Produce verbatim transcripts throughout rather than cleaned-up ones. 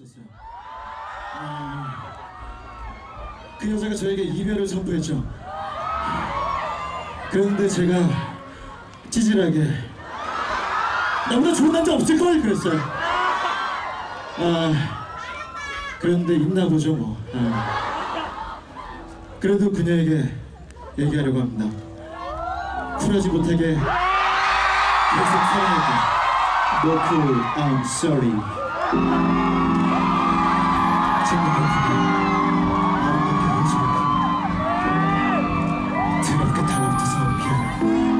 있었어요. 아, 그 여자가 저에게 이별을 선포했죠. 그런데 제가 찌질하게 나보다 좋은 남자 없을걸 그랬어요. 아, 그런데 있나 보죠 뭐. 아, 그래도 그녀에게 얘기하려고 합니다. 쿨하지 못하게 계속 사랑했다. No cool, I'm sorry. 정말 아프게 아름답게 보지 않고 더럽게 달라붙어서 미안해.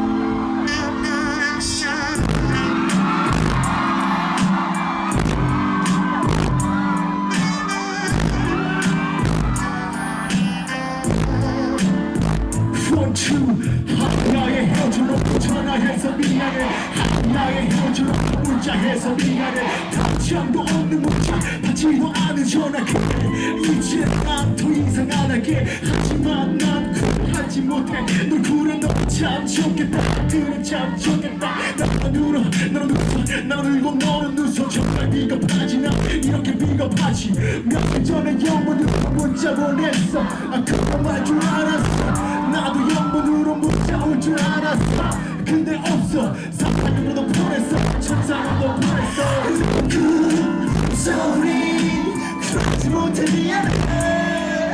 나의 헤어져놓고 전화해서 미안해. 나의 헤어져놓고 문자해서 미안해. 답장도 없는 문자 받지도 않은 전화. 그래 이제 난 더 이상 안 할게. 하지만 난 쿨하지 못해. 널 쿨해 너 참 좋겠다. 그래 참 좋겠다. 나만 울어 너는 웃어 나는 울고 너는 웃어. 정말 비겁하지 나 이렇게 비겁하지. 며칠 전에 영문으로 문자 보냈어. 아 그거 말 줄 알았어. 나도 영문으로 문자 올 줄 알았어. 근데 없어. 사탕으로도 보냈어. 천상으로도 보냈어. 그 소리 그러지 못해 미안해.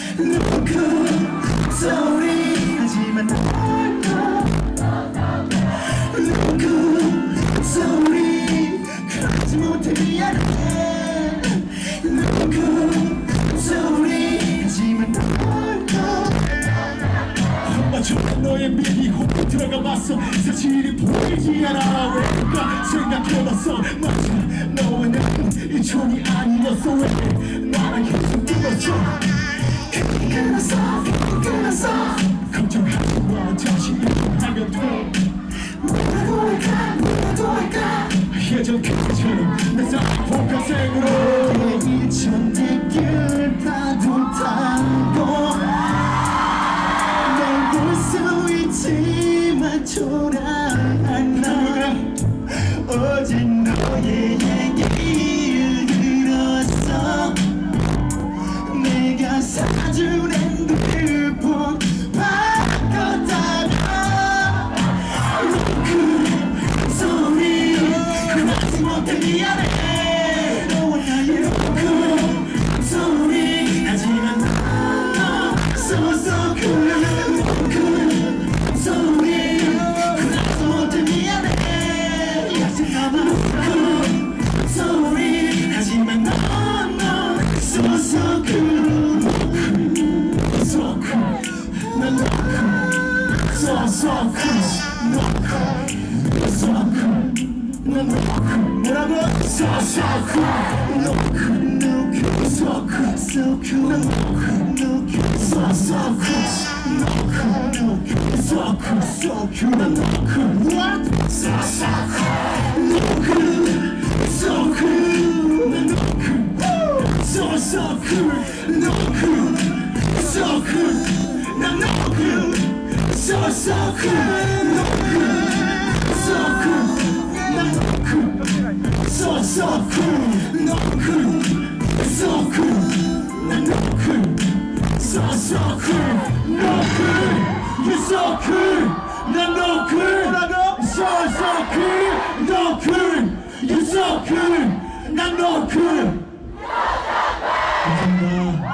그 소리 하지만 그 소리 그러지 못해 미안해. 그 소리 하지만 정말 너의 미리 홈에 들어가 봤어. 사실이 보이지 않아. 왜일까 생각해봤어. 맞아 너와 나는 일촌이 아니었어. 왜 나랑 계속 뛰었어. 그게 끝났어 그게 끝났어. 걱정하지 마 다시 일어나면 돼. 뭐라도 할까 뭐라도 할까. 예전 그때처럼 내 사랑 복화생으로 일천 뒷길 파도 타고 수 있지만 초라한 나 어제 너의 얘기를 들었어. 내가 사준 핸드폰 바꿨다가 그 소리 그러지 못해 미안해. 너와 나의 그 소리 하지만 너 so so cool. 뭐라고? So so cool, no cool, no cool, so cool, so cool, no cool, no cool, so so cool, no cool, no cool, so cool, so cool, no cool, what? So so cool, no cool, so cool, no cool, so so cool, no cool, so cool, no cool, so so cool, no cool, so cool. So so cool, no cool, so cool, no cool, so so cool, no cool, you're so cool, no no cool, so so cool, no cool, you're so cool, no no cool. 감사합니다.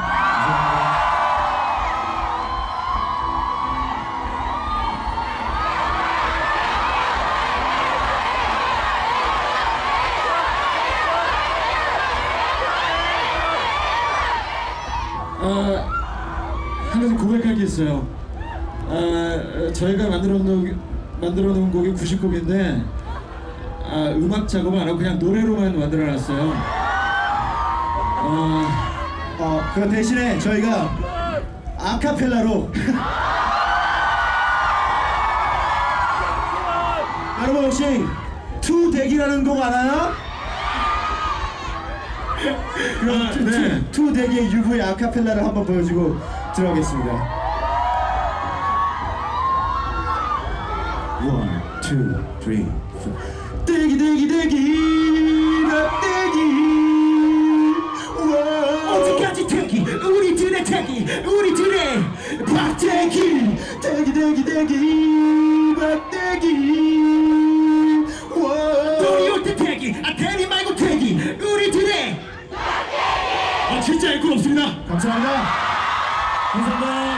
아, 한 가지 고백할 게 있어요. 아, 저희가 만들어 놓은, 만들어 놓은 곡이 구십 곡인데 아, 음악 작업을 안 하고 그냥 노래로만 만들어 놨어요. 어, 어, 그 대신에 저희가 아카펠라로 여러분 혹시 투 대기라는 곡 알아요? 그럼 아, 투, 네. 투, 투 대기의 유부의 아카펠라를 한번 보여주고 들어가겠습니다. 원, 투, 쓰리, 포. 대기 대기 대기 나 대기 박대기 대기 대기 대기 박대기 우리 올 때 대기 아 대기 말고 대기 우리들의 박대기 아 진짜 애꿀 없습니다. 감사합니다. 감사합니다.